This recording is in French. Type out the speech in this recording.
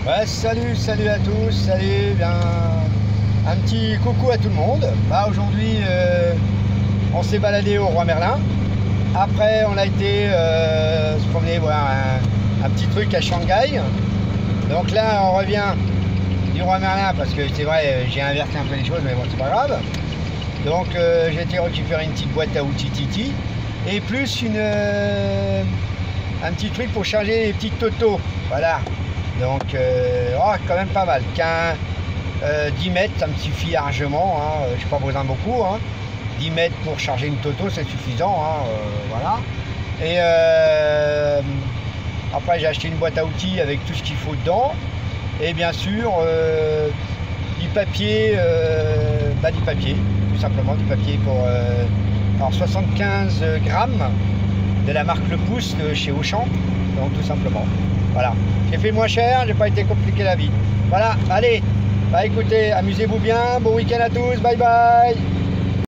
Ouais, salut à tous, salut, bien, un petit coucou à tout le monde. Bah, aujourd'hui, on s'est baladé au Roi Merlin. Après, on a été se promener voir un petit truc à Shanghai. Donc là, on revient du Roi Merlin parce que c'est vrai, j'ai inversé un peu les choses, mais bon, c'est pas grave. Donc, j'ai été récupérer une petite boîte à outils Titi et plus un petit truc pour charger les petites Toto. Voilà. Donc, quand même pas mal. 10 mètres, ça me suffit largement. Hein. Je n'ai pas besoin beaucoup. Hein. 10 mètres pour charger une Toto, c'est suffisant. Hein. Voilà. Et après, j'ai acheté une boîte à outils avec tout ce qu'il faut dedans. Et bien sûr, du papier, tout simplement, du papier pour alors 75 grammes de la marque Le Pouce de chez Auchan. Donc, tout simplement. Voilà, j'ai fait moins cher, j'ai pas été compliqué la vie. Voilà, allez, bah écoutez, amusez-vous bien, bon week-end à tous, bye bye.